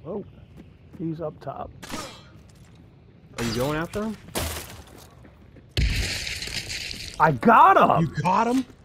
Oh, he's up top. Are you going after him? I got him! You got him?